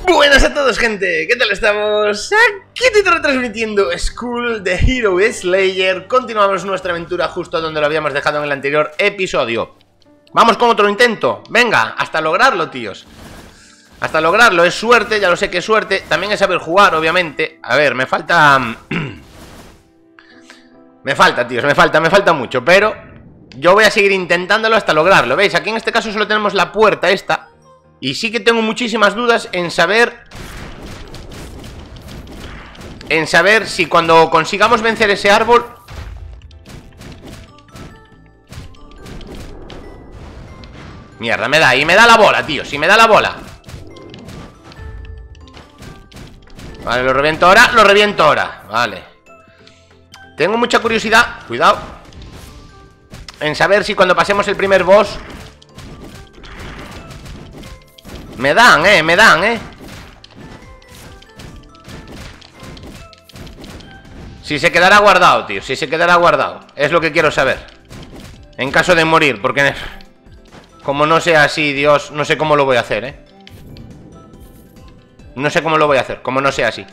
Buenas a todos, gente, ¿qué tal estamos? Aquí te transmitiendo School the Hero Slayer. Continuamos nuestra aventura justo donde lo habíamos dejado en el anterior episodio. Vamos con otro intento, venga, hasta lograrlo, tíos. Hasta lograrlo, es suerte, ya lo sé que es suerte. También es saber jugar, obviamente. A ver, me falta... me falta, tíos, me falta mucho. Pero yo voy a seguir intentándolo hasta lograrlo. ¿Veis? Aquí en este caso solo tenemos la puerta esta. Y sí que tengo muchísimas dudas en saber si cuando consigamos vencer ese árbol... Mierda, me da, y me da la bola, tío, si me da la bola. Vale, lo reviento ahora, vale. Tengo mucha curiosidad, cuidado, en saber si cuando pasemos el primer boss... Me dan, Si se quedará guardado, tío, si se quedará guardado. Es lo que quiero saber. En caso de morir, porque... Como no sea así, Dios, no sé cómo lo voy a hacer, No sé cómo lo voy a hacer, como no sea así.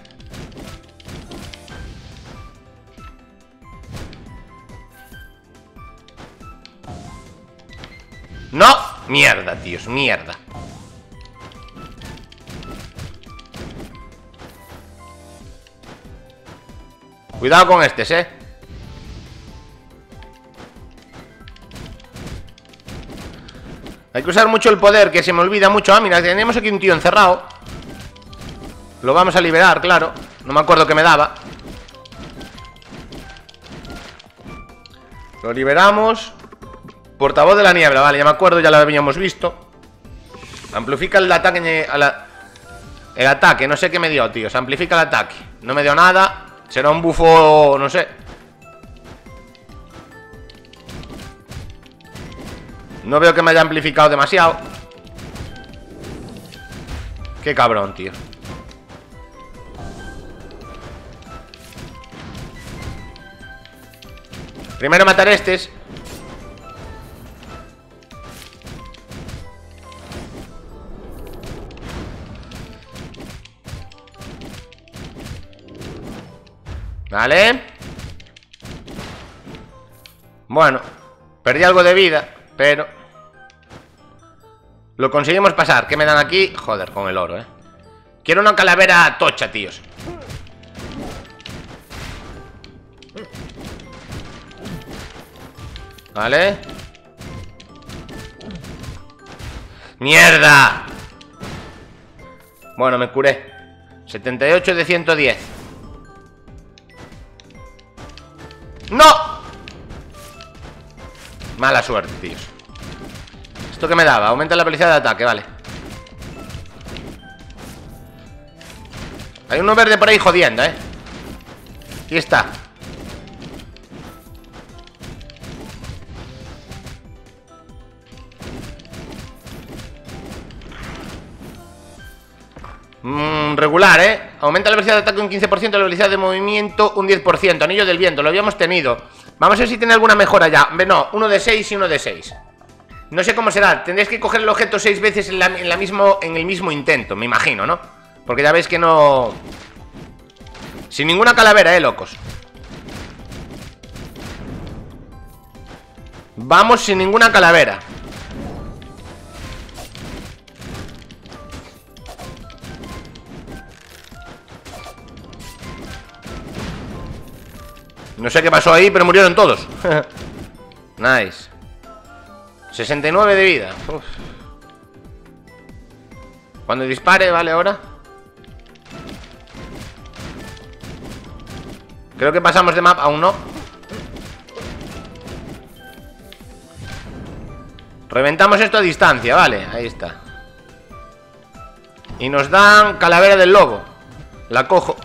¡No! Mierda, tíos, mierda. Cuidado con estos, Hay que usar mucho el poder, que se me olvida mucho. Ah, mira, tenemos aquí un tío encerrado. Lo vamos a liberar, claro. No me acuerdo qué me daba. Lo liberamos. Portavoz de la niebla, vale, ya me acuerdo, ya lo habíamos visto. Amplifica el ataque el ataque, no sé qué me dio, tío. Se amplifica el ataque, no me dio nada. Será un bufo, no sé. No veo que me haya amplificado demasiado. Qué cabrón, tío. Primero matar estos. Vale. Bueno, perdí algo de vida, pero lo conseguimos pasar. ¿Qué me dan aquí? Joder, con el oro, Quiero una calavera tocha, tíos. Vale. ¡Mierda! Bueno, me curé. 78 de 110. ¡No! Mala suerte, tíos. ¿Esto qué me daba? Aumenta la velocidad de ataque, vale. Hay uno verde por ahí jodiendo, Aquí está. Regular, Aumenta la velocidad de ataque un 15%, la velocidad de movimiento un 10%. Anillo del viento, lo habíamos tenido. Vamos a ver si tiene alguna mejora ya. No, uno de 6 y uno de 6. No sé cómo será. Tendréis que coger el objeto 6 veces en el mismo intento, me imagino, ¿no? Porque ya veis que no... Sin ninguna calavera, locos. Vamos sin ninguna calavera. No sé qué pasó ahí, pero murieron todos. Nice. 69 de vida. Uf. Cuando dispare, vale, ahora. Creo que pasamos de map, aún no. Reventamos esto a distancia, vale, ahí está. Y nos dan calavera del lobo. La cojo.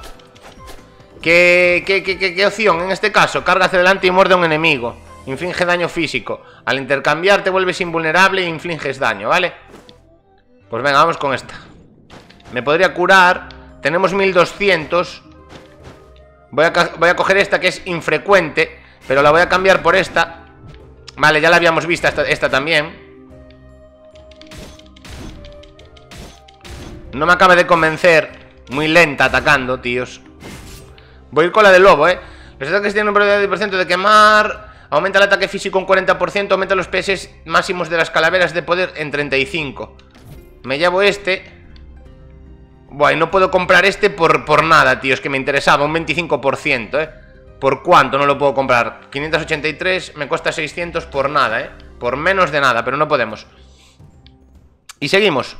¿Qué opción en este caso? Carga hacia adelante y muerde a un enemigo. Inflige daño físico. Al intercambiar te vuelves invulnerable e infliges daño, ¿vale? Pues venga, vamos con esta. Me podría curar. Tenemos 1200. Voy a coger esta que es infrecuente, pero la voy a cambiar por esta. Vale, ya la habíamos visto esta también. No me acaba de convencer. Muy lenta atacando, tíos. Voy a ir con la del lobo, Los ataques tienen un probabilidad de 10% de quemar. Aumenta el ataque físico un 40%. Aumenta los PS máximos de las calaveras de poder en 35. Me llevo este. Buah, y no puedo comprar este por nada, tío. Es que me interesaba un 25%, ¿Por cuánto no lo puedo comprar? 583, me cuesta 600 por nada, Por menos de nada, pero no podemos. Y seguimos.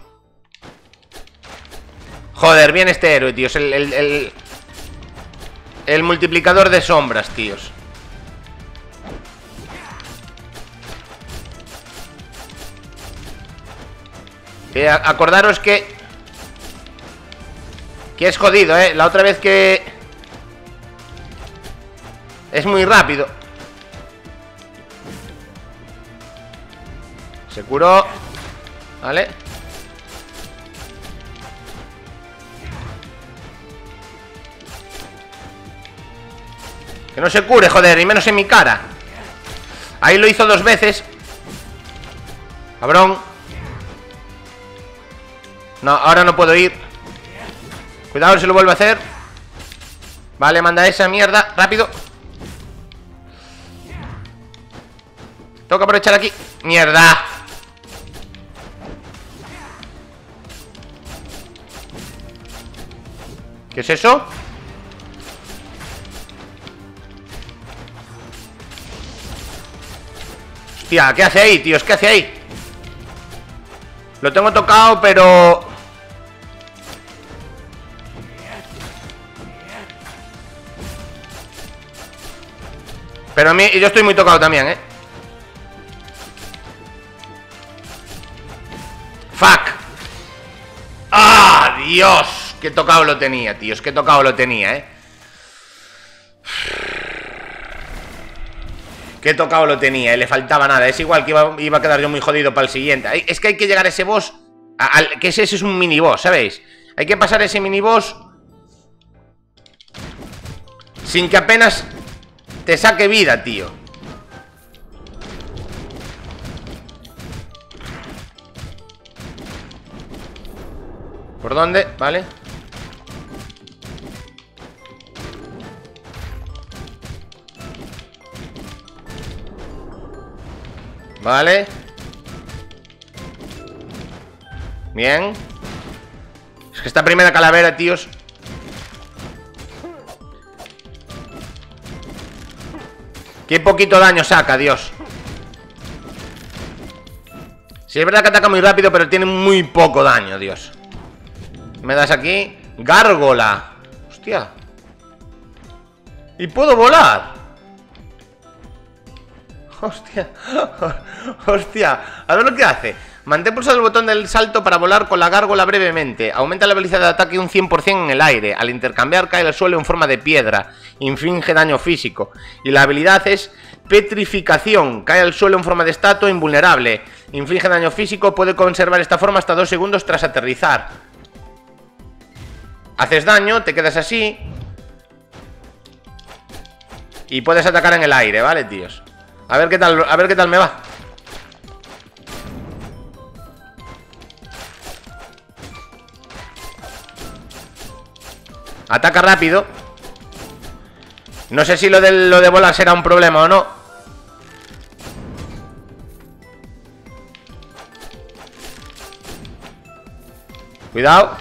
Joder, bien este héroe, tíos. El multiplicador de sombras, tíos. Acordaros que es jodido, la otra vez que... Es muy rápido. Se curó. Vale. Que no se cure, joder, y menos en mi cara. Ahí lo hizo 2 veces. Cabrón. No, ahora no puedo ir. Cuidado, se lo vuelve a hacer. Vale, manda esa mierda, rápido. Tengo que aprovechar aquí. ¡Mierda! ¿Qué es eso? Hostia, ¿qué hace ahí, tíos? ¿Qué hace ahí? Lo tengo tocado, pero... Pero a mí, yo estoy muy tocado también, ¡Fuck! ¡Ah, Dios! Qué tocado lo tenía, tíos. Qué tocado lo tenía, Qué tocado lo tenía, le faltaba nada. Es igual que iba a quedar yo muy jodido para el siguiente. Es que hay que llegar a ese boss, que ese es un mini boss, ¿sabéis? Hay que pasar ese mini boss sin que apenas te saque vida, tío. ¿Por dónde? Vale. Vale. Bien. Es que esta primera calavera, tíos. Qué poquito daño saca, Dios. Sí, es verdad que ataca muy rápido, pero tiene muy poco daño, Dios. Me das aquí. Gárgola. Hostia. Y puedo volar. Hostia. Hostia. A ver lo que hace. Mantén pulsado el botón del salto para volar con la gárgola brevemente. Aumenta la velocidad de ataque un 100% en el aire. Al intercambiar cae al suelo en forma de piedra. Inflige daño físico. Y la habilidad es petrificación. Cae al suelo en forma de estatua invulnerable. Inflige daño físico. Puede conservar esta forma hasta 2 segundos tras aterrizar. Haces daño, te quedas así. Y puedes atacar en el aire, ¿vale, tíos? A ver qué tal me va. Ataca rápido. No sé si lo de volar será un problema o no. Cuidado.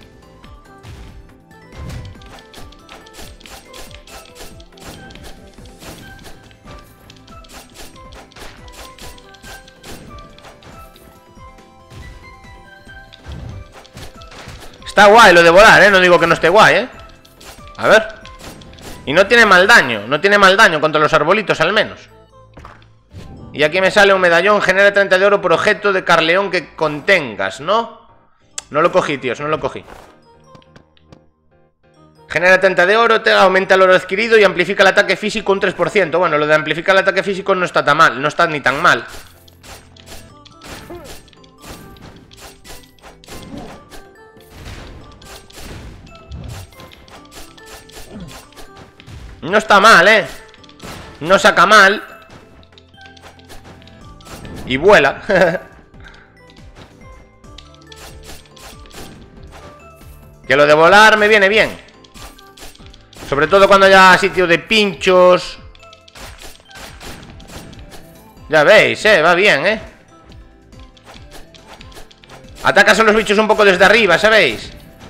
Está guay lo de volar, no digo que no esté guay, A ver. Y no tiene mal daño. No tiene mal daño contra los arbolitos, al menos. Y aquí me sale un medallón. Genera 30 de oro por objeto de Carleón que contengas, ¿no? No lo cogí, tíos, no lo cogí. Genera 30 de oro, te aumenta el oro adquirido y amplifica el ataque físico un 3%. Bueno, lo de amplificar el ataque físico no está tan mal. No está ni tan mal. No está mal, No saca mal. Y vuela. Que lo de volar me viene bien. Sobre todo cuando haya sitio de pinchos. Ya veis, va bien, Atacas a los bichos un poco desde arriba, ¿sabéis?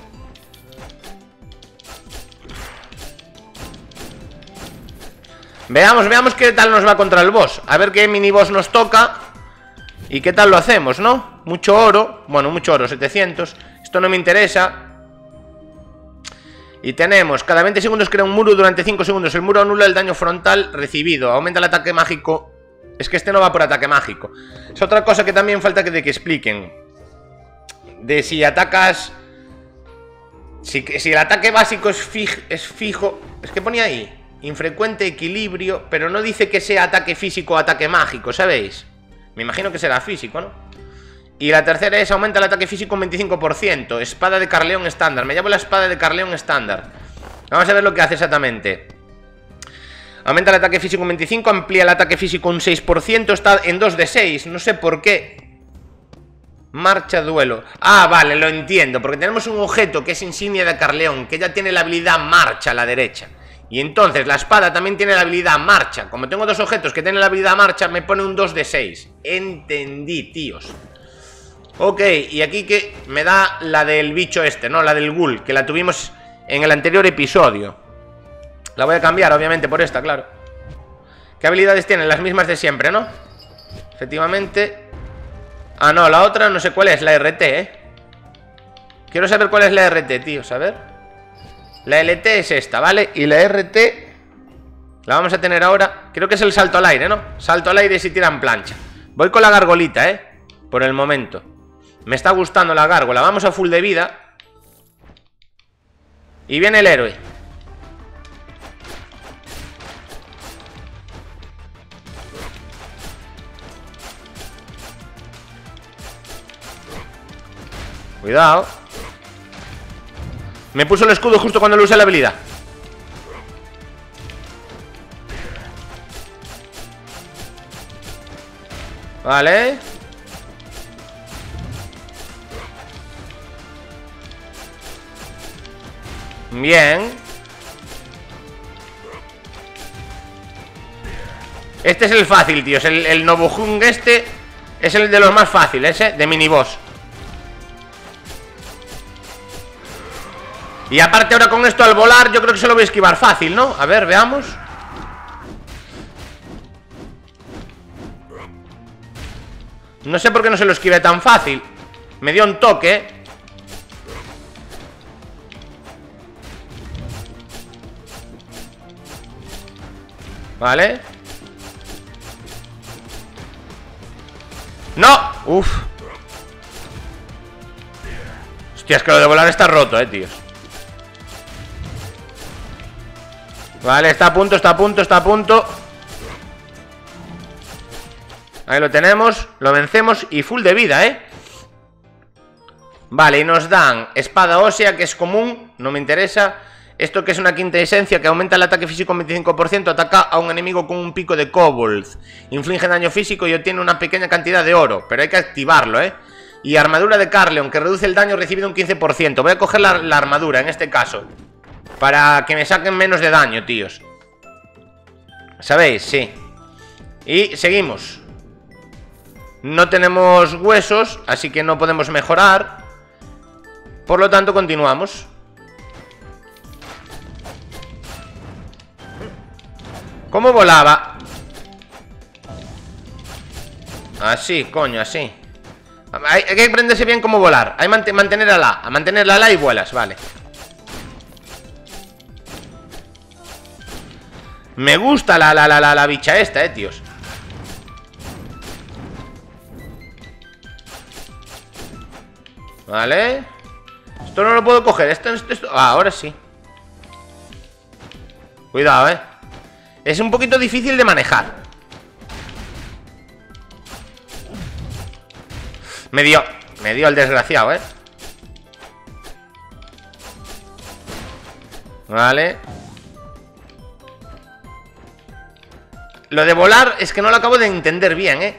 Veamos qué tal nos va contra el boss. A ver qué mini boss nos toca y qué tal lo hacemos, ¿no? Mucho oro, bueno, mucho oro, 700. Esto no me interesa. Y tenemos, cada 20 segundos crea un muro durante 5 segundos. El muro anula el daño frontal recibido. Aumenta el ataque mágico. Es que este no va por ataque mágico. Es otra cosa que también falta de que expliquen. De si atacas... Si el ataque básico es fijo... Es que ponía ahí infrecuente equilibrio, pero no dice que sea ataque físico o ataque mágico, ¿sabéis? Me imagino que será físico, ¿no? Y la tercera es aumenta el ataque físico un 25%. Espada de Carleón estándar. Me llevo la espada de Carleón estándar. Vamos a ver lo que hace exactamente. Aumenta el ataque físico un 25%, amplía el ataque físico un 6%, está en 2 de 6, no sé por qué. Marcha duelo. Ah, vale, lo entiendo, porque tenemos un objeto que es insignia de Carleón, que ya tiene la habilidad marcha a la derecha. Y entonces la espada también tiene la habilidad marcha. Como tengo dos objetos que tienen la habilidad marcha, me pone un 2 de 6. Entendí, tíos. Ok, y aquí que me da la del bicho este, ¿no? La del ghoul, que la tuvimos en el anterior episodio. La voy a cambiar, obviamente, por esta, claro. ¿Qué habilidades tienen? Las mismas de siempre, ¿no? Efectivamente. Ah, no, la otra no sé cuál es, la RT, Quiero saber cuál es la RT, tíos, a ver. La LT es esta, ¿vale? Y la RT la vamos a tener ahora. Creo que es el salto al aire, ¿no? Salto al aire si tiran plancha. Voy con la gargolita, por el momento. Me está gustando la gárgola. Vamos a full de vida. Y viene el héroe. Cuidado. Me puso el escudo justo cuando le usé la habilidad. Vale. Bien. Este es el fácil, tíos. El Nobuhung este es el de los más fáciles, de miniboss. Y aparte ahora con esto al volar yo creo que se lo voy a esquivar fácil, ¿no? A ver, veamos. No sé por qué no se lo esquivé tan fácil. Me dio un toque. Vale. ¡No! Uf. Hostia, es que lo de volar está roto, tíos. Vale, está a punto, está a punto, está a punto. Ahí lo tenemos, lo vencemos y full de vida, Vale, y nos dan espada ósea, que es común, no me interesa. Esto que es una quinta esencia que aumenta el ataque físico un 25%, ataca a un enemigo con un pico de kobold. Inflige daño físico y obtiene una pequeña cantidad de oro, pero hay que activarlo, Y armadura de Carleon, que reduce el daño recibido un 15%. Voy a coger la armadura en este caso, para que me saquen menos de daño, tíos. ¿Sabéis? Sí. Y seguimos. No tenemos huesos, así que no podemos mejorar. Por lo tanto, continuamos. ¿Cómo volaba? Así, coño, así. Hay que aprenderse bien cómo volar. Hay que mantener a la y vuelas, vale. Me gusta la bicha esta, tíos. Vale. Esto no lo puedo coger. Esto. Ah, ahora sí. Cuidado, Es un poquito difícil de manejar. Me dio el desgraciado, Vale. Lo de volar es que no lo acabo de entender bien,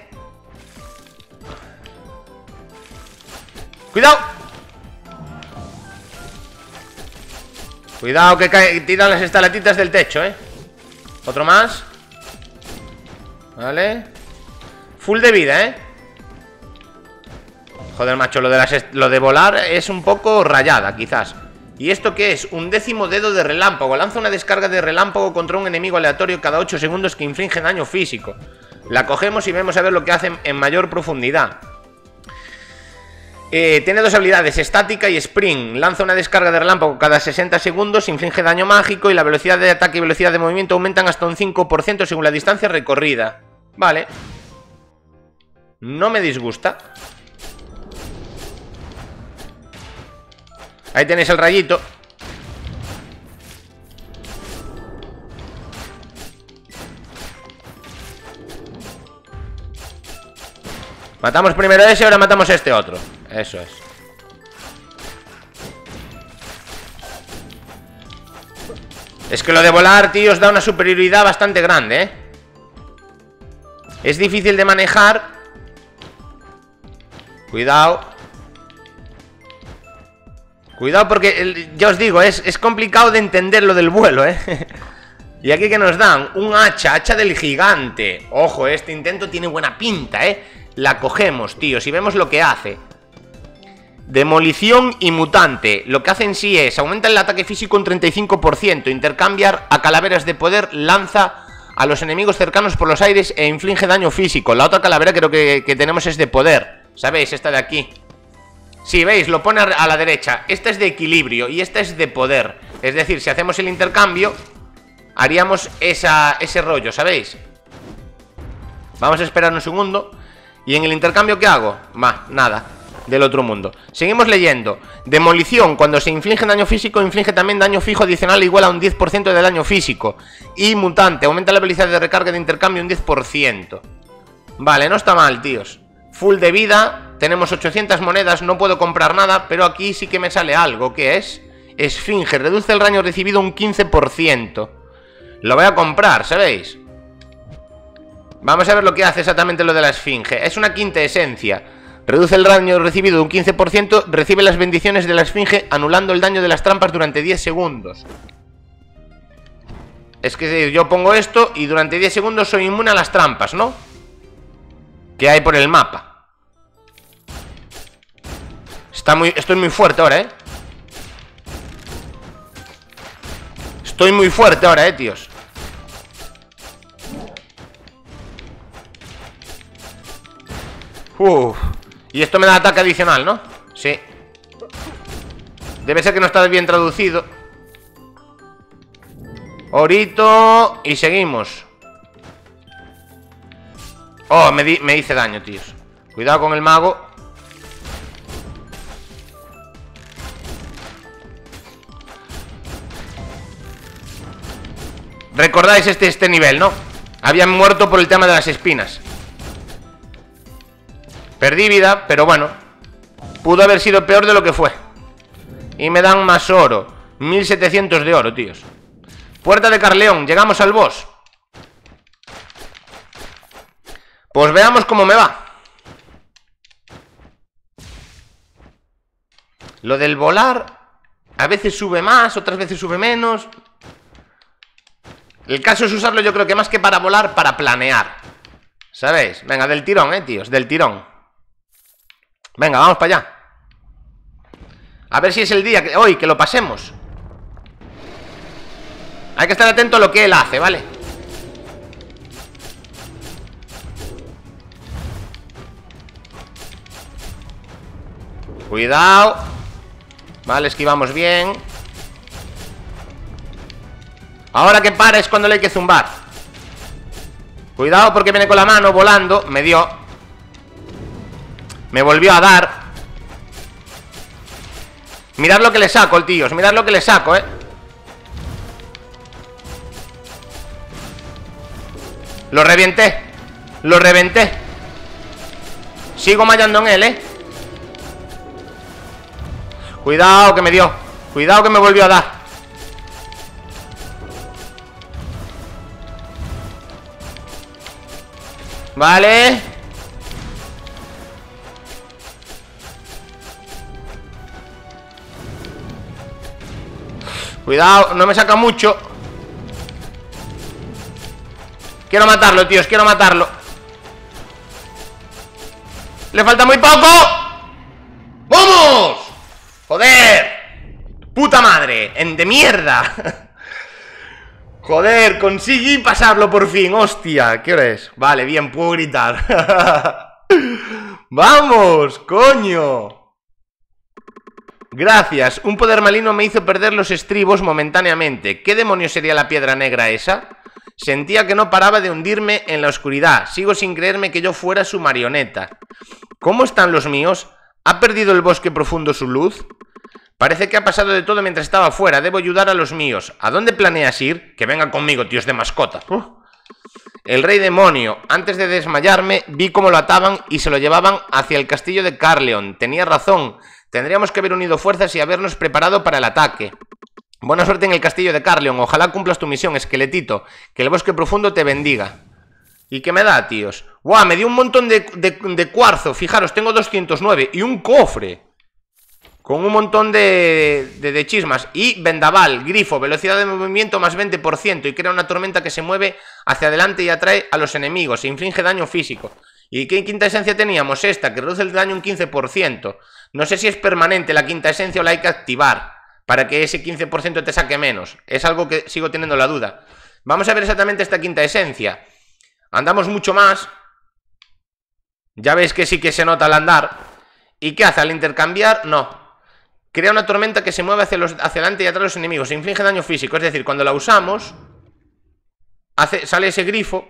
¡Cuidado! Cuidado que tiran las estalactitas del techo, Otro más. Vale. Full de vida, Joder, macho, lo de volar es un poco rayada, quizás. ¿Y esto qué es? Un 10º dedo de relámpago. Lanza una descarga de relámpago contra un enemigo aleatorio cada 8 segundos que inflige daño físico. La cogemos y vemos a ver lo que hace en mayor profundidad. Tiene dos habilidades, estática y sprint. Lanza una descarga de relámpago cada 60 segundos, inflige daño mágico y la velocidad de ataque y velocidad de movimiento aumentan hasta un 5% según la distancia recorrida. Vale. No me disgusta. Ahí tenéis el rayito. Matamos primero a ese, ahora matamos a este otro. Eso es. Es que lo de volar, tío, os da una superioridad bastante grande, Es difícil de manejar. Cuidado. Cuidado porque, ya os digo, es complicado de entender lo del vuelo, Y aquí que nos dan un hacha del gigante. Ojo, este intento tiene buena pinta, La cogemos, tío, si vemos lo que hace. Demolición y mutante. Lo que hace en sí es aumenta el ataque físico un 35%, intercambiar a calaveras de poder, lanza a los enemigos cercanos por los aires e inflige daño físico. La otra calavera creo que tenemos es de poder, ¿sabéis? Esta de aquí. Sí, veis, lo pone a la derecha. Esta es de equilibrio y esta es de poder. Es decir, si hacemos el intercambio, haríamos ese rollo, ¿sabéis? Vamos a esperar un segundo. ¿Y en el intercambio qué hago? Nada, del otro mundo. Seguimos leyendo. Demolición, cuando se inflige daño físico, inflige también daño fijo adicional igual a un 10% de daño físico. Y mutante, aumenta la velocidad de recarga de intercambio un 10%. Vale, no está mal, tíos. Full de vida, tenemos 800 monedas, no puedo comprar nada, pero aquí sí que me sale algo. ¿Qué es? Esfinge, reduce el daño recibido un 15%. Lo voy a comprar, ¿sabéis? Vamos a ver lo que hace exactamente lo de la esfinge. Es una quinta esencia. Reduce el daño recibido un 15%, recibe las bendiciones de la esfinge, anulando el daño de las trampas durante 10 segundos. Es que yo pongo esto y durante 10 segundos soy inmune a las trampas, ¿no? Que hay por el mapa. Estoy muy fuerte ahora, Estoy muy fuerte ahora, tíos. Y esto me da ataque adicional, ¿no? Sí. Debe ser que no está bien traducido. Orito. Y seguimos. Oh, me hice daño, tíos. Cuidado con el mago. Recordáis este nivel, ¿no? Habían muerto por el tema de las espinas. Perdí vida, pero bueno, pudo haber sido peor de lo que fue. Y me dan más oro. 1700 de oro, tíos. Puerta de Carleón, llegamos al boss. Pues veamos cómo me va. Lo del volar a veces sube más, otras veces sube menos. El caso es usarlo, yo creo que más que para volar, para planear. ¿Sabéis? Venga, del tirón, tíos, del tirón. Venga, vamos para allá. A ver si es el día que hoy que lo pasemos. Hay que estar atento a lo que él hace, ¿vale? Cuidado. Vale, esquivamos bien. Ahora que para es cuando le hay que zumbar. Cuidado porque viene con la mano volando. Me dio. Me volvió a dar. Mirad lo que le saco, el tío. Mirad lo que le saco, Lo revienté. Lo reventé. Sigo mallando en él, Cuidado que me dio. Cuidado que me volvió a dar. Vale. Cuidado, no me saca mucho. Quiero matarlo, tíos, quiero matarlo. ¡Le falta muy poco! ¡Vamos! ¡Joder! ¡Puta madre! ¡De mierda! Joder, conseguí pasarlo por fin, hostia. ¿Qué hora es? Vale, bien, puedo gritar. ¡Vamos, coño! Gracias, un poder maligno me hizo perder los estribos momentáneamente. ¿Qué demonios sería la piedra negra esa? Sentía que no paraba de hundirme en la oscuridad. Sigo sin creerme que yo fuera su marioneta. ¿Cómo están los míos? ¿Ha perdido el bosque profundo su luz? Parece que ha pasado de todo mientras estaba fuera. Debo ayudar a los míos. ¿A dónde planeas ir? Que vengan conmigo, tíos de mascota. El rey demonio. Antes de desmayarme, vi cómo lo ataban y se lo llevaban hacia el castillo de Carleon. Tenía razón. Tendríamos que haber unido fuerzas y habernos preparado para el ataque. Buena suerte en el castillo de Carleon. Ojalá cumplas tu misión, esqueletito. Que el bosque profundo te bendiga. ¿Y qué me da, tíos? ¡Guau! Me dio un montón de cuarzo. Fijaros, tengo 209. Y un cofre. Con un montón de chismas. Y vendaval, grifo, velocidad de movimiento más 20%. Y crea una tormenta que se mueve hacia adelante y atrae a los enemigos. E inflige daño físico. ¿Y qué quinta esencia teníamos? Esta, que reduce el daño un 15%. No sé si es permanente la quinta esencia o la hay que activar para que ese 15% te saque menos. Es algo que sigo teniendo la duda. Vamos a ver exactamente esta quinta esencia. Andamos mucho más. Ya veis que sí que se nota al andar. ¿Y qué hace? Al intercambiar, no. Crea una tormenta que se mueve hacia adelante y atrás de los enemigos. Se inflige daño físico. Es decir, cuando la usamos, sale ese grifo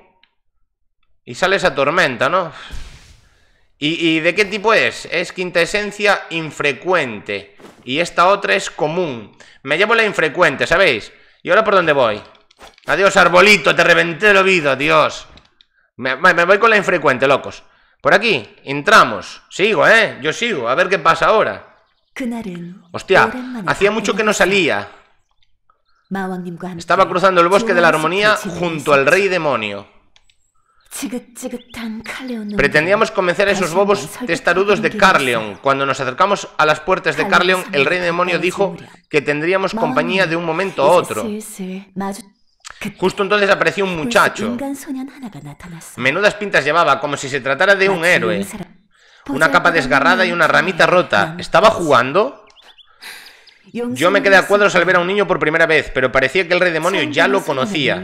y sale esa tormenta, ¿no? ¿Y de qué tipo es? Es quinta esencia infrecuente. Y esta otra es común. Me llevo la infrecuente, ¿sabéis? ¿Y ahora por dónde voy? Adiós, arbolito, te reventé el oído, Dios. Me voy con la infrecuente, locos. Por aquí, entramos. Sigo, yo sigo, a ver qué pasa ahora. Hostia, hacía mucho que no salía. Estaba cruzando el bosque de la armonía junto al rey demonio. Pretendíamos convencer a esos bobos testarudos de Carleon. Cuando nos acercamos a las puertas de Carleon, el rey demonio dijo que tendríamos compañía de un momento a otro. Justo entonces apareció un muchacho. Menudas pintas llevaba, como si se tratara de un héroe. Una capa desgarrada y una ramita rota. ¿Estaba jugando? Yo me quedé a cuadros al ver a un niño por primera vez, pero parecía que el rey demonio ya lo conocía.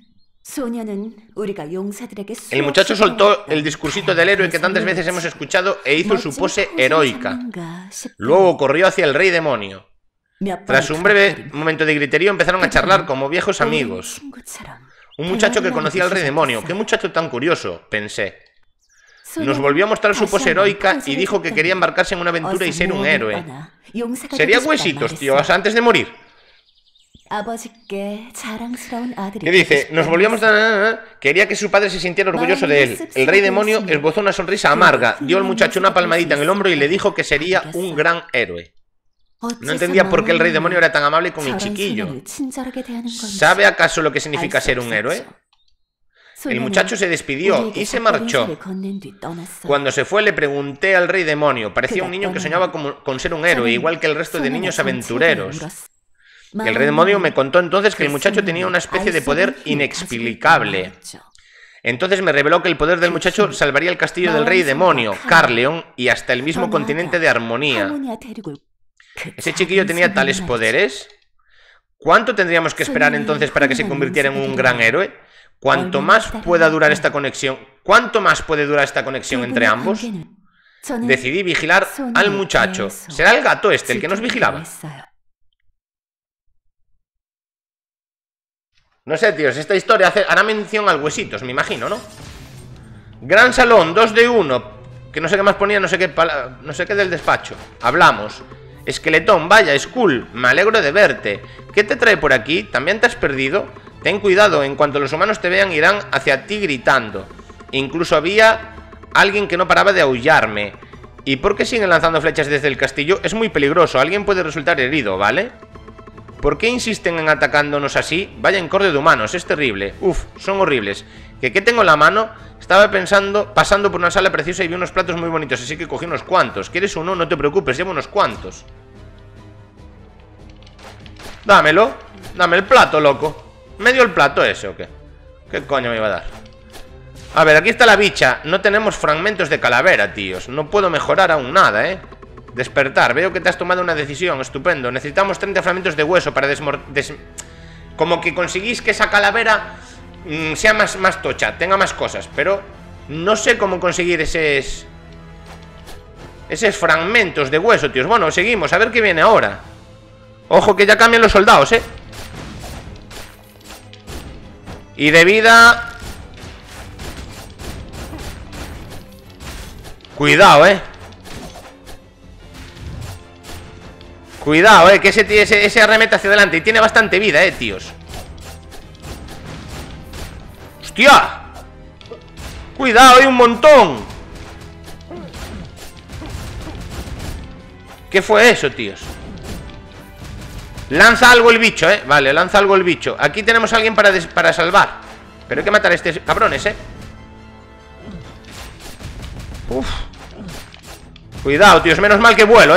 El muchacho soltó el discursito del héroe que tantas veces hemos escuchado e hizo su pose heroica. Luego corrió hacia el rey demonio. Tras un breve momento de griterío empezaron a charlar como viejos amigos. Un muchacho que conocía al rey demonio. ¡Qué muchacho tan curioso!, pensé. Nos volvió a mostrar su pose heroica y dijo que quería embarcarse en una aventura y ser un héroe. Sería huesitos, tíos, antes de morir. ¿Qué dice? Nos volvíamos a... Quería que su padre se sintiera orgulloso de él. El rey demonio esbozó una sonrisa amarga, dio al muchacho una palmadita en el hombro y le dijo que sería un gran héroe. No entendía por qué el rey demonio era tan amable con el chiquillo. ¿Sabe acaso lo que significa ser un héroe? El muchacho se despidió y se marchó. Cuando se fue le pregunté al rey demonio. Parecía un niño que soñaba con ser un héroe, igual que el resto de niños aventureros. El rey demonio me contó entonces que el muchacho tenía una especie de poder inexplicable. Entonces me reveló que el poder del muchacho salvaría el castillo del rey demonio, Carleon, y hasta el mismo continente de armonía. ¿Ese chiquillo tenía tales poderes? ¿Cuánto tendríamos que esperar entonces para que se convirtiera en un gran héroe? ¿Cuánto más pueda durar esta conexión? ¿Cuánto más puede durar esta conexión entre ambos? Decidí vigilar al muchacho. ¿Será el gato este el que nos vigilaba? No sé, tíos, esta historia hará mención al huesitos, me imagino, ¿no? Gran salón, 2 de 1. Que no sé qué más ponía, no sé qué del despacho. Hablamos. Esqueletón, vaya, es cool. Me alegro de verte. ¿Qué te trae por aquí? ¿También te has perdido? Ten cuidado, en cuanto los humanos te vean irán hacia ti gritando. Incluso había alguien que no paraba de aullarme. ¿Y por qué siguen lanzando flechas desde el castillo? Es muy peligroso, alguien puede resultar herido, ¿vale? ¿Por qué insisten en atacándonos así? Vaya encorde de humanos, es terrible. Uf, son horribles. ¿Qué tengo en la mano? Estaba pasando por una sala preciosa y vi unos platos muy bonitos, así que cogí unos cuantos. ¿Quieres uno? No te preocupes, llevo unos cuantos. Dámelo. Dame el plato, loco. ¿Me dio el plato ese o qué? ¿Qué coño me iba a dar? A ver, aquí está la bicha. No tenemos fragmentos de calavera, tíos. No puedo mejorar aún nada, Despertar. Veo que te has tomado una decisión. Estupendo. Necesitamos 30 fragmentos de hueso para como que conseguís que esa calavera sea más tocha, tenga más cosas. Pero no sé cómo conseguir esos fragmentos de hueso, tíos. Bueno, seguimos. A ver qué viene ahora. Ojo que ya cambian los soldados, Y de vida... Cuidado, Cuidado, que ese arremete hacia adelante. Y tiene bastante vida, tíos. ¡Hostia! Cuidado, hay un montón. ¿Qué fue eso, tíos? Lanza algo el bicho, Vale, lanza algo el bicho. Aquí tenemos a alguien para salvar. Pero hay que matar a estos cabrones, Uf. Cuidado, tíos, menos mal que vuelo,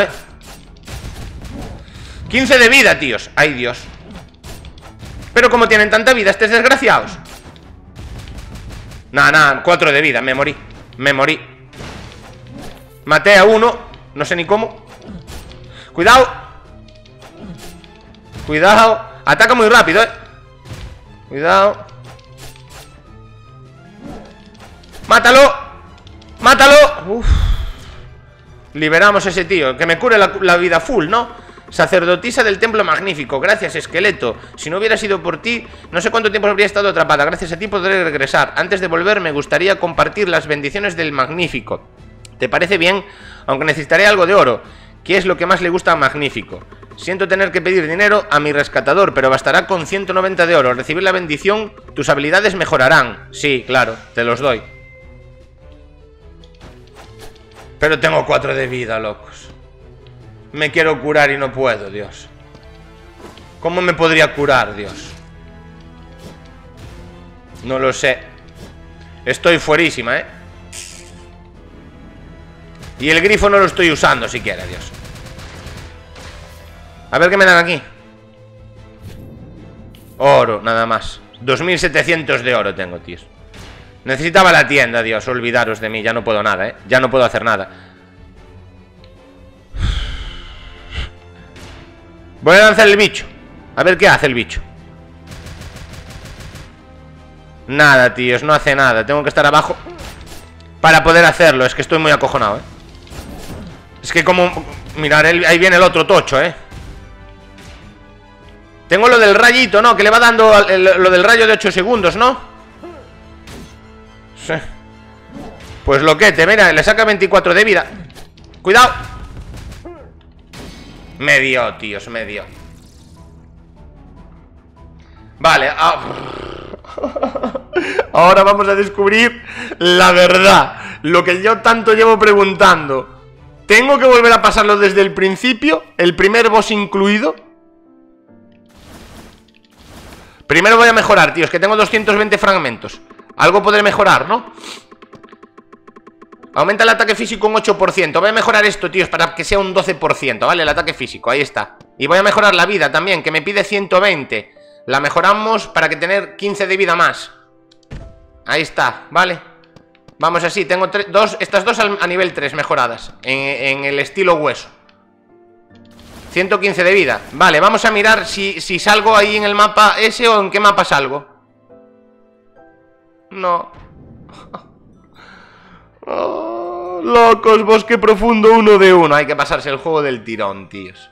15 de vida, tíos. Ay, Dios. Pero como tienen tanta vida estos desgraciados. Nada, 4 de vida, me morí. Maté a uno, no sé ni cómo. Cuidado. Ataca muy rápido, Cuidado. Mátalo. Uf. Liberamos a ese tío. Que me cure la vida full, ¿no? Sacerdotisa del templo magnífico. Gracias, esqueleto. Si no hubiera sido por ti, no sé cuánto tiempo habría estado atrapada. Gracias a ti podré regresar. Antes de volver me gustaría compartir las bendiciones del magnífico. ¿Te parece bien? Aunque necesitaré algo de oro. ¿Qué es lo que más le gusta a Magnífico? Siento tener que pedir dinero a mi rescatador, pero bastará con 190 de oro. Al recibir la bendición, tus habilidades mejorarán. Sí, claro, te los doy. Pero tengo 4 de vida, locos. Me quiero curar y no puedo, Dios. ¿Cómo me podría curar, Dios? No lo sé. Estoy fuerísima, Y el grifo no lo estoy usando siquiera, Dios. A ver qué me dan aquí. Oro, nada más. 2700 de oro tengo, tíos. Necesitaba la tienda, Dios. Olvidaros de mí, ya no puedo nada, Ya no puedo hacer nada. Voy a lanzar el bicho. A ver qué hace el bicho. Nada, tíos, no hace nada. Tengo que estar abajo para poder hacerlo. Es que estoy muy acojonado, Es que como... Mirad, ahí viene el otro tocho, Tengo lo del rayito, ¿no? Que le va dando lo del rayo de 8 segundos, ¿no? Sí. Pues loquete, mira, le saca 24 de vida. Cuidado. Me dio, tíos, me dio. Vale. Ahora vamos a descubrir la verdad. Lo que yo tanto llevo preguntando. ¿Tengo que volver a pasarlo desde el principio? ¿El primer boss incluido? Primero voy a mejorar, tíos, que tengo 220 fragmentos. Algo podré mejorar, ¿no? Aumenta el ataque físico un 8%. Voy a mejorar esto, tíos, para que sea un 12%, ¿vale? El ataque físico, ahí está. Y voy a mejorar la vida también, que me pide 120. La mejoramos para que tener 15 de vida más. Ahí está, ¿vale? Vamos así, tengo estas dos a nivel 3 mejoradas en el estilo hueso. 115 de vida. Vale, vamos a mirar si salgo ahí en el mapa ese o en qué mapa salgo. No. Oh, locos, bosque profundo 1 de 1. Hay que pasarse el juego del tirón, tíos.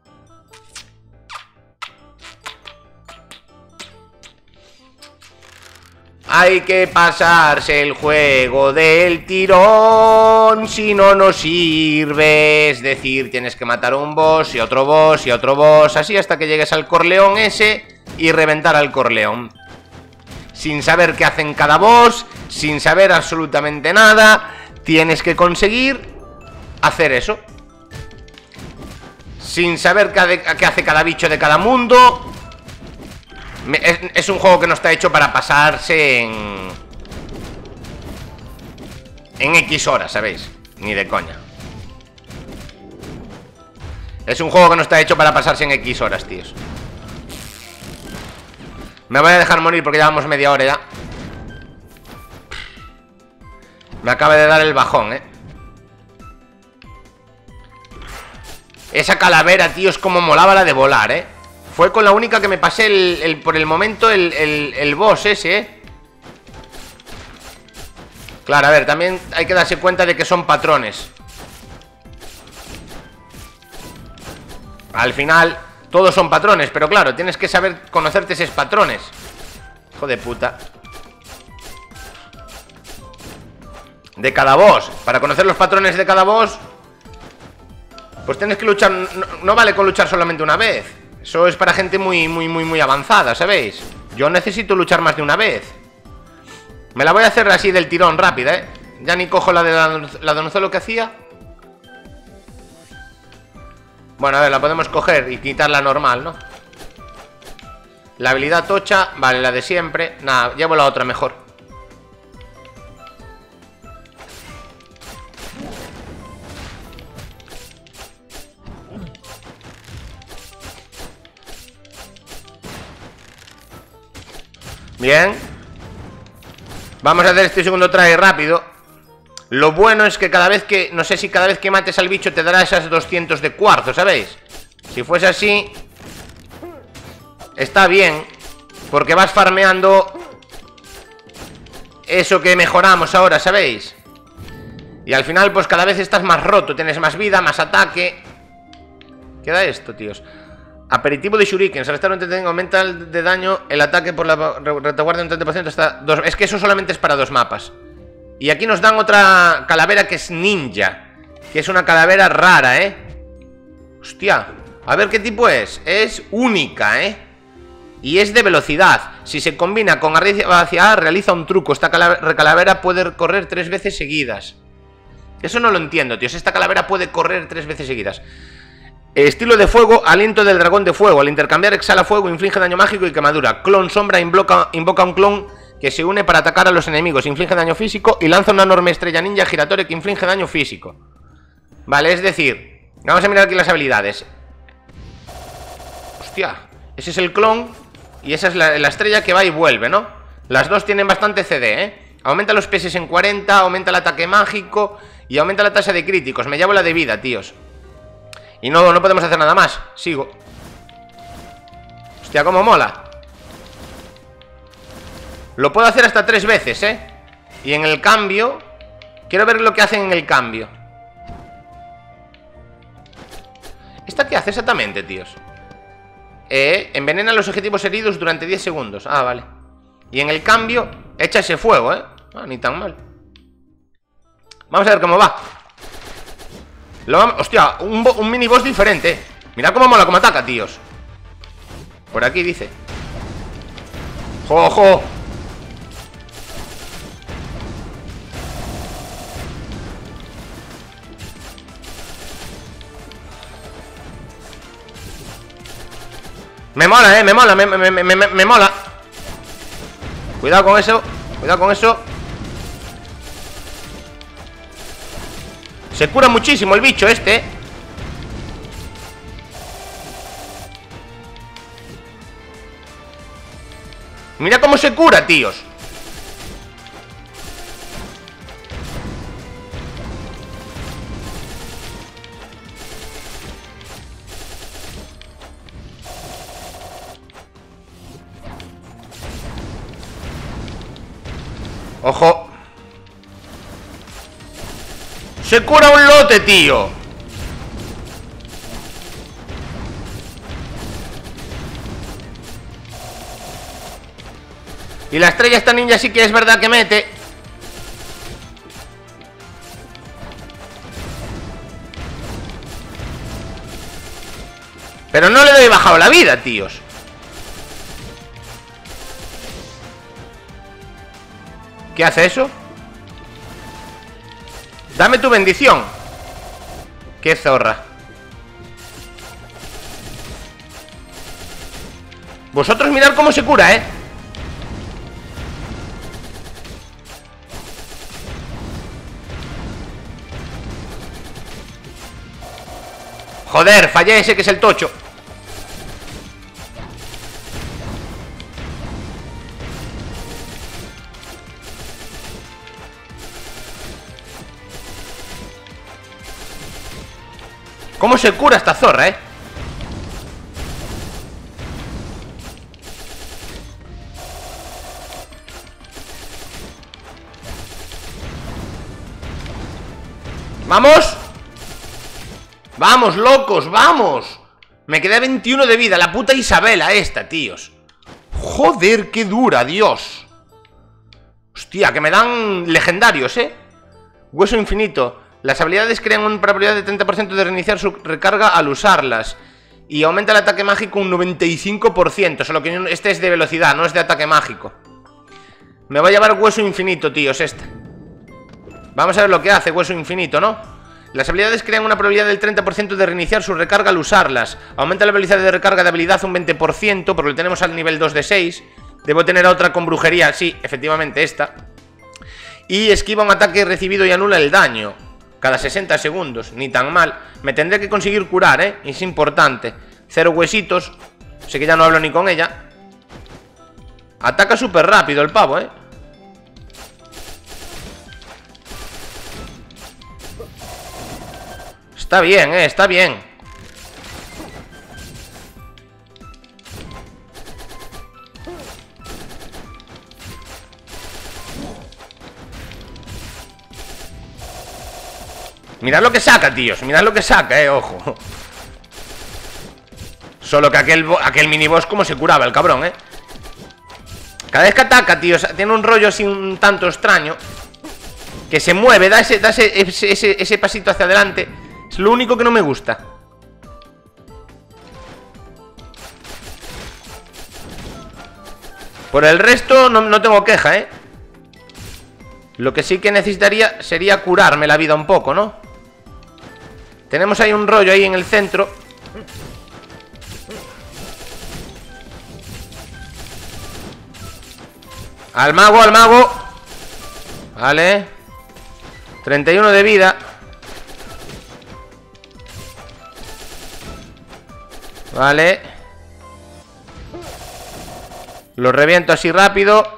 Hay que pasarse el juego del tirón, si no nos sirve. Es decir, tienes que matar a un boss y otro boss y otro boss, así hasta que llegues al Corleón ese y reventar al Corleón. Sin saber qué hacen cada boss, sin saber absolutamente nada, tienes que conseguir hacer eso. Sin saber qué hace cada bicho de cada mundo. Es un juego que no está hecho para pasarse en X horas, ¿sabéis? Ni de coña. Es un juego que no está hecho para pasarse en X horas, tíos. Me voy a dejar morir porque llevamos media hora ya. Me acaba de dar el bajón, Esa calavera, tío, es como molaba la de volar, Fue con la única que me pasé por el momento el boss ese, Claro, a ver, también hay que darse cuenta de que son patrones. Al final, todos son patrones, pero claro, tienes que saber conocerte esos patrones. Hijo de puta. De cada boss. Para conocer los patrones de cada boss, pues tienes que luchar. No vale con luchar solamente una vez. Eso es para gente muy avanzada, ¿sabéis? Yo necesito luchar más de una vez. Me la voy a hacer así del tirón rápida, Ya ni cojo la de la donzuelo que hacía. Bueno, a ver, la podemos coger y quitarla normal, ¿no? La habilidad tocha, vale, la de siempre. Nada, llevo la otra mejor. Bien. Vamos a hacer este segundo try rápido. Lo bueno es que cada vez que... No sé si cada vez que mates al bicho te dará esas 200 de cuarzo, ¿sabéis? Si fuese así, está bien, porque vas farmeando eso que mejoramos ahora, ¿sabéis? Y al final pues cada vez estás más roto. Tienes más vida, más ataque. ¿Qué da esto, tíos? Aperitivo de shurikens. Al estar un TT aumenta el de daño el ataque por la retaguardia un 30% hasta 2. Es que eso solamente es para 2 mapas. Y aquí nos dan otra calavera que es ninja, que es una calavera rara, Hostia. A ver qué tipo es. Es única, Y es de velocidad. Si se combina con arriba hacia A, realiza un truco. Esta calavera puede correr 3 veces seguidas. Eso no lo entiendo, tíos. Esta calavera puede correr 3 veces seguidas. Estilo de fuego, aliento del dragón de fuego. Al intercambiar exhala fuego, inflige daño mágico y quemadura. Clon sombra, invoca un clon que se une para atacar a los enemigos. Inflige daño físico y lanza una enorme estrella ninja giratoria que inflige daño físico. Vale, es decir, vamos a mirar aquí las habilidades. Hostia, ese es el clon y esa es la estrella que va y vuelve, ¿no? Las dos tienen bastante CD, Aumenta los PS en 40, aumenta el ataque mágico y aumenta la tasa de críticos. Me llevo la de vida, tíos. Y no podemos hacer nada más. Sigo. Hostia, cómo mola. Lo puedo hacer hasta 3 veces, Y en el cambio, quiero ver lo que hacen en el cambio. ¿Esta qué hace exactamente, tíos? Envenena a los objetivos heridos durante 10 segundos. Ah, vale. Y en el cambio, echa ese fuego, Ah, ni tan mal. Vamos a ver cómo va. Hostia, un mini boss diferente. Mirad cómo mola, cómo ataca, tíos. Por aquí dice. ¡Ojo! Me mola, me mola, me mola. Cuidado con eso. Cuidado con eso. Se cura muchísimo el bicho este. Mira cómo se cura, tíos. Ojo. Se cura un lote, tío. Y la estrella esta ninja sí que es verdad que mete. Pero no le doy bajado la vida, tíos. ¿Qué hace eso? Dame tu bendición. Qué zorra. Vosotros mirad cómo se cura, Joder, fallé ese que es el tocho. ¿Cómo se cura esta zorra, eh? ¡Vamos! ¡Vamos, locos! ¡Vamos! Me quedé 21 de vida. La puta Isabela esta, tíos. Joder, qué dura, Dios. Hostia, que me dan legendarios, ¿eh? Hueso infinito. Las habilidades crean una probabilidad de 30% de reiniciar su recarga al usarlas. Y aumenta el ataque mágico un 95%. Solo que este es de velocidad, no es de ataque mágico. Me va a llevar hueso infinito, tíos, este. Vamos a ver lo que hace hueso infinito, ¿no? Las habilidades crean una probabilidad del 30% de reiniciar su recarga al usarlas. Aumenta la velocidad de recarga de habilidad un 20%, porque lo tenemos al nivel 2 de 6. Debo tener otra con brujería, sí, efectivamente esta. Y esquiva un ataque recibido y anula el daño cada 60 segundos, ni tan mal. Me tendré que conseguir curar, es importante. 0 huesitos, sé que ya no hablo ni con ella. Ataca súper rápido el pavo, Está bien, está bien. Mirad lo que saca, tíos. Mirad lo que saca, ojo. Solo que aquel miniboss como se curaba el cabrón, Cada vez que ataca, tíos, tiene un rollo así un tanto extraño. Que se mueve, da ese pasito hacia adelante. Es lo único que no me gusta. Por el resto no tengo queja, Lo que sí que necesitaría sería curarme la vida un poco, ¿no? Tenemos ahí un rollo ahí en el centro. Al mago, al mago. Vale. 31 de vida. Vale. Lo reviento así rápido.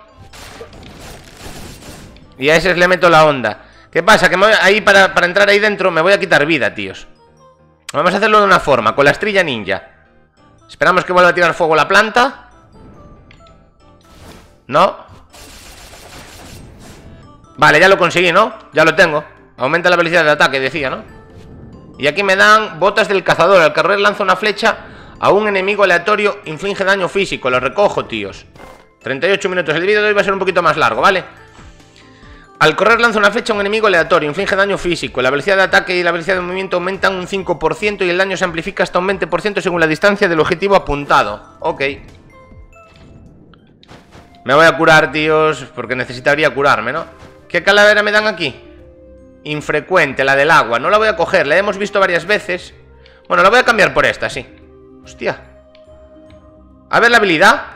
Y a ese le meto la onda. ¿Qué pasa? Que ahí para entrar ahí dentro me voy a quitar vida, tíos. Vamos a hacerlo de una forma, con la estrella ninja. Esperamos que vuelva a tirar fuego la planta. ¿No? Vale, ya lo conseguí, ¿no? Ya lo tengo. Aumenta la velocidad de ataque, decía, ¿no? Y aquí me dan botas del cazador. Al correr lanza una flecha a un enemigo aleatorio, inflige daño físico. Lo recojo, tíos. 38 minutos. El vídeo de hoy va a ser un poquito más largo, ¿vale? Al correr lanza una flecha a un enemigo aleatorio, inflige daño físico. La velocidad de ataque y la velocidad de movimiento aumentan un 5% y el daño se amplifica hasta un 20% según la distancia del objetivo apuntado. Ok. Me voy a curar, tíos, porque necesitaría curarme, ¿no? ¿Qué calavera me dan aquí? Infrecuente, la del agua. No la voy a coger, la hemos visto varias veces. Bueno, la voy a cambiar por esta, sí. Hostia. A ver la habilidad.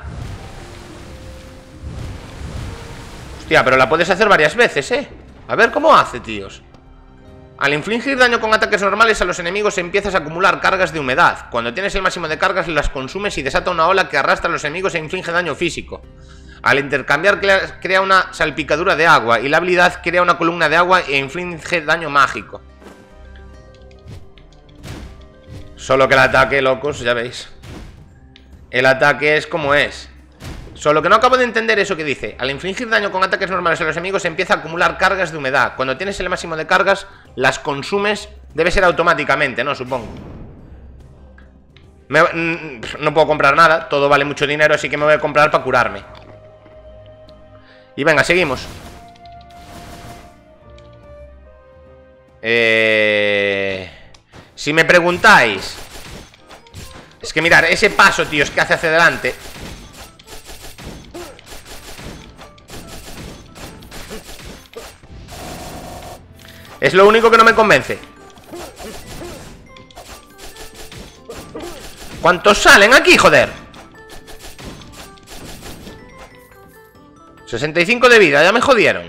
Hostia, pero la puedes hacer varias veces, A ver cómo hace, tíos. Al infligir daño con ataques normales a los enemigos empiezas a acumular cargas de humedad. Cuando tienes el máximo de cargas las consumes y desata una ola que arrastra a los enemigos e inflige daño físico. Al intercambiar crea una salpicadura de agua y la habilidad crea una columna de agua e inflige daño mágico. Solo que el ataque, locos, ya veis. El ataque es como es. Solo que no acabo de entender eso que dice. Al infligir daño con ataques normales a los enemigos empieza a acumular cargas de humedad. Cuando tienes el máximo de cargas las consumes. Debe ser automáticamente, ¿no? Supongo. No puedo comprar nada. Todo vale mucho dinero, así que me voy a comprar para curarme. Y venga, seguimos. Si me preguntáis, es que mirar, ese paso, tíos, que hace hacia adelante. Es lo único que no me convence. ¿Cuántos salen aquí, joder? 65 de vida, ya me jodieron.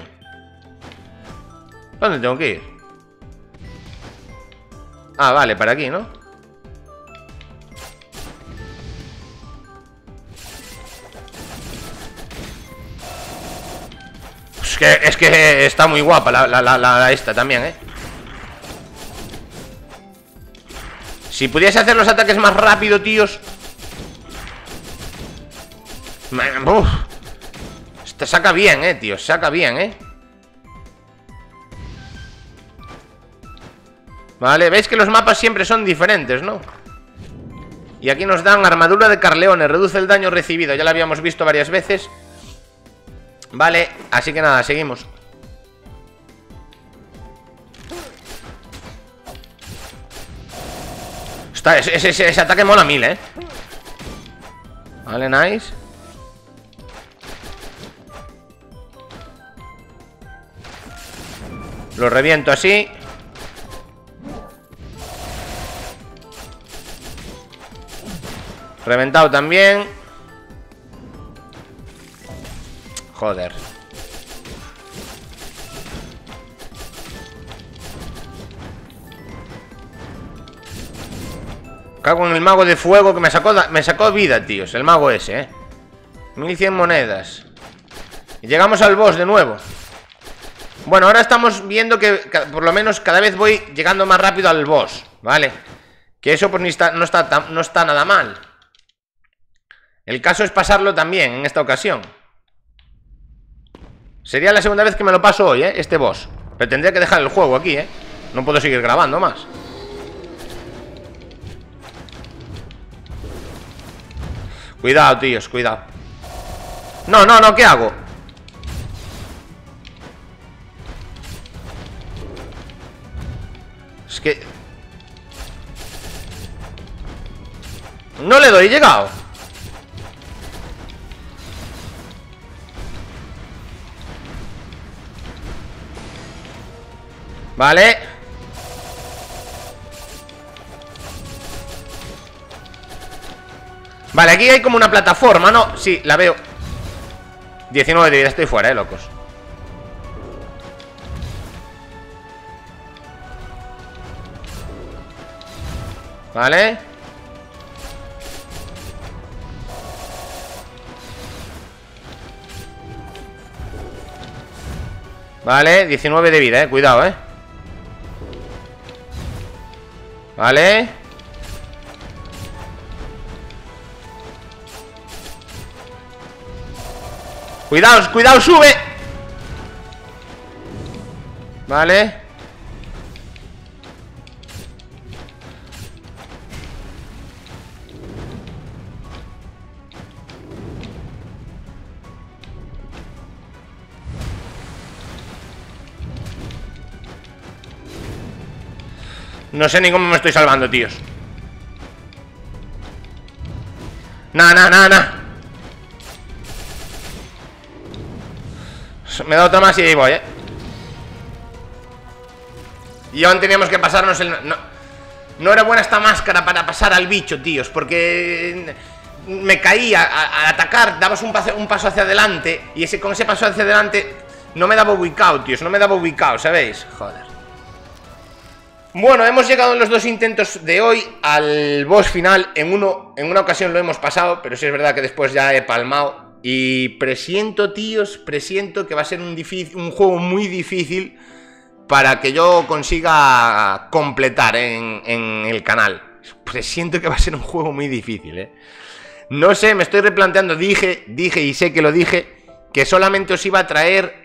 ¿Dónde tengo que ir? Ah, vale, para aquí, ¿no? Es que está muy guapa la esta también, Si pudiese hacer los ataques más rápido, tíos. Uf. Este saca bien, tío. Saca bien, Vale, veis que los mapas siempre son diferentes, ¿no? Y aquí nos dan armadura de Carleone. Reduce el daño recibido. Ya lo habíamos visto varias veces. Vale, así que nada, seguimos. Ese ataque mola 1000, Vale, nice. Lo reviento así. Reventado también. Joder. Cago en el mago de fuego que me sacó vida, tíos. El mago ese, 1100 monedas. Y llegamos al boss de nuevo. Bueno, ahora estamos viendo que por lo menos cada vez voy llegando más rápido al boss, ¿vale? Que eso pues no está nada mal. El caso es pasarlo también en esta ocasión. Sería la segunda vez que me lo paso hoy, este boss. Pero tendría que dejar el juego aquí, No puedo seguir grabando más. Cuidado, tíos, cuidado. No, ¿qué hago? Es que... no le doy, he llegado. Vale. Vale, aquí hay como una plataforma, ¿no? Sí, la veo. 19 de vida, estoy fuera, locos. Vale. Vale, 19 de vida, cuidado, Vale. Cuidado, cuidado, sube. Vale. No sé ni cómo me estoy salvando, tíos. Nah. Me da otra más y ahí voy, Y aún teníamos que pasarnos el... No era buena esta máscara para pasar al bicho, tíos, porque me caía al atacar, dabas un paso hacia adelante y con ese paso hacia adelante no me daba ubicado, tíos, no me daba ubicado, ¿sabéis? Joder. Bueno, hemos llegado en los dos intentos de hoy al boss final. En una ocasión lo hemos pasado, pero sí es verdad que después ya he palmado. Y presiento, tíos, que va a ser un juego muy difícil para que yo consiga completar en el canal. Presiento que va a ser un juego muy difícil, No sé, me estoy replanteando, dije y sé que lo dije, que solamente os iba a traer,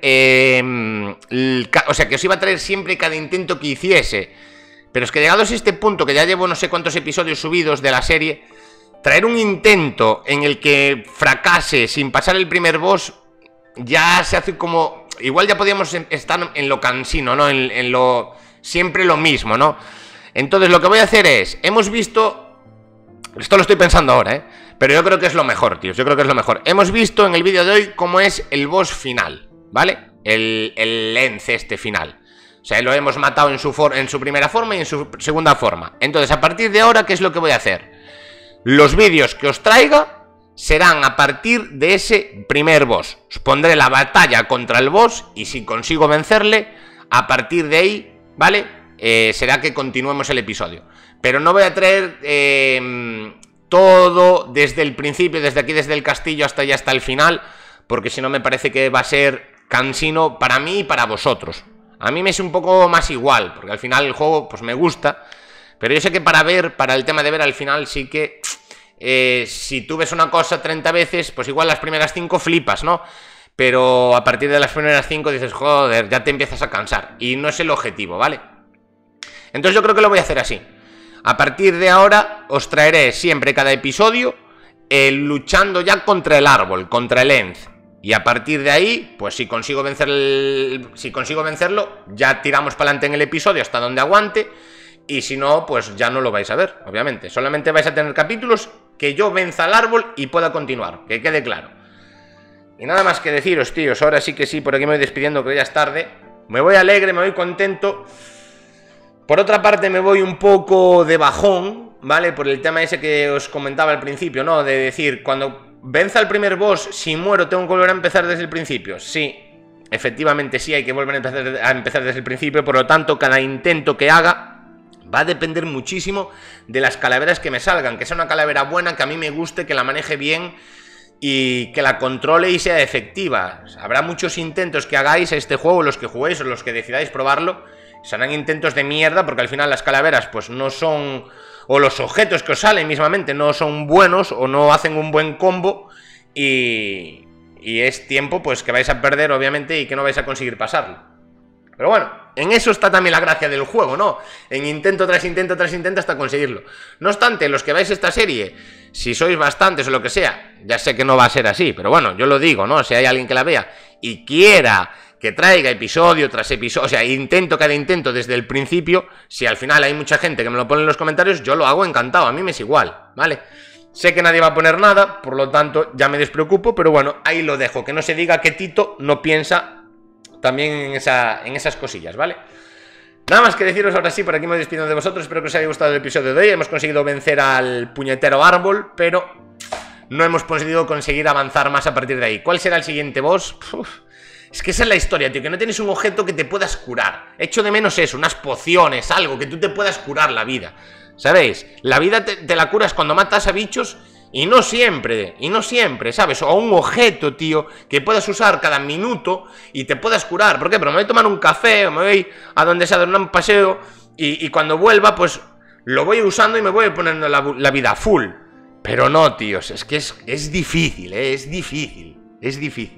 o sea, que os iba a traer siempre cada intento que hiciese. Pero es que llegados a este punto, que ya llevo no sé cuántos episodios subidos de la serie, traer un intento en el que fracase sin pasar el primer boss, ya se hace como... igual ya podíamos estar en lo cansino, ¿no? En lo... siempre lo mismo, ¿no? Entonces lo que voy a hacer es... hemos visto... esto lo estoy pensando ahora, pero yo creo que es lo mejor, tíos. Yo creo que es lo mejor. Hemos visto en el vídeo de hoy cómo es el boss final, ¿vale? El Ence este final. O sea, lo hemos matado en su primera forma y en su segunda forma. Entonces, a partir de ahora, ¿qué es lo que voy a hacer? Los vídeos que os traiga serán a partir de ese primer boss. Os pondré la batalla contra el boss y si consigo vencerle, a partir de ahí, ¿vale? Será que continuemos el episodio. Pero no voy a traer todo desde el principio, desde aquí, desde el castillo hasta allá, hasta el final, porque si no me parece que va a ser cansino para mí y para vosotros. A mí me es un poco más igual, porque al final el juego pues me gusta, Pero yo sé que para el tema de ver al final sí que... si tú ves una cosa 30 veces, pues igual las primeras 5 flipas, ¿no? Pero a partir de las primeras 5 dices, joder, ya te empiezas a cansar. Y no es el objetivo, ¿vale? Entonces yo creo que lo voy a hacer así. A partir de ahora os traeré siempre cada episodio luchando ya contra el árbol, contra el End. Y a partir de ahí, pues si consigo vencerlo, ya tiramos para adelante en el episodio hasta donde aguante. Y si no, pues ya no lo vais a ver, obviamente. Solamente vais a tener capítulos que yo venza al árbol y pueda continuar, que quede claro. Y nada más que deciros, tíos, ahora sí que sí, por aquí me voy despidiendo, que ya es tarde. Me voy alegre, me voy contento. Por otra parte me voy un poco de bajón, ¿vale? Por el tema ese que os comentaba al principio, ¿no? De decir, cuando venza el primer boss, si muero tengo que volver a empezar desde el principio. Sí, efectivamente sí, hay que volver a empezar desde el principio. Por lo tanto, cada intento que haga va a depender muchísimo de las calaveras que me salgan. Que sea una calavera buena, que a mí me guste, que la maneje bien y que la controle y sea efectiva. Habrá muchos intentos que hagáis a este juego, los que juguéis o los que decidáis probarlo. Serán intentos de mierda porque al final las calaveras pues no son... O los objetos que os salen mismamente no son buenos o no hacen un buen combo y es tiempo pues que vais a perder obviamente y que no vais a conseguir pasarlo. Pero bueno, en eso está también la gracia del juego, ¿no? En intento tras intento tras intento hasta conseguirlo. No obstante, los que vais esta serie, si sois bastantes o lo que sea, ya sé que no va a ser así, pero bueno, yo lo digo, ¿no? Si hay alguien que la vea y quiera que traiga episodio tras episodio, o sea, intento cada intento desde el principio, si al final hay mucha gente que me lo pone en los comentarios, yo lo hago encantado, a mí me es igual, ¿vale? Sé que nadie va a poner nada, por lo tanto ya me despreocupo, pero bueno, ahí lo dejo, que no se diga que Tito no piensa también en esas cosillas, ¿vale? Nada más que deciros ahora sí, por aquí me despido de vosotros, espero que os haya gustado el episodio de hoy, hemos conseguido vencer al puñetero árbol, pero no hemos conseguir avanzar más a partir de ahí. ¿Cuál será el siguiente boss? Es que esa es la historia, tío, que no tienes un objeto que te puedas curar. Echo de menos eso, unas pociones, algo, que tú te puedas curar la vida. ¿Sabéis? La vida te la curas cuando matas a bichos y no siempre, ¿sabes? O un objeto, tío, que puedas usar cada minuto y te puedas curar. ¿Por qué? Pero me voy a tomar un café o me voy a donde sea, a dar un paseo y cuando vuelva, pues lo voy usando y me voy poniendo la vida full. Pero no, tíos, es que es difícil, es difícil.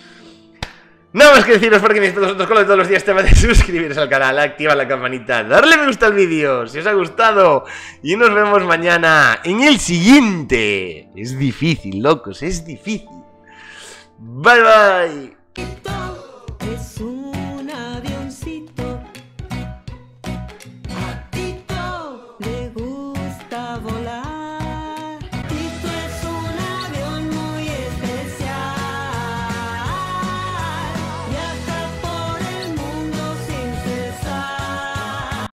Nada más que deciros porque mis otros colos todos los días te va de suscribiros al canal, activar la campanita, darle me gusta al vídeo si os ha gustado y nos vemos mañana en el siguiente. Es difícil, locos, es difícil. Bye bye.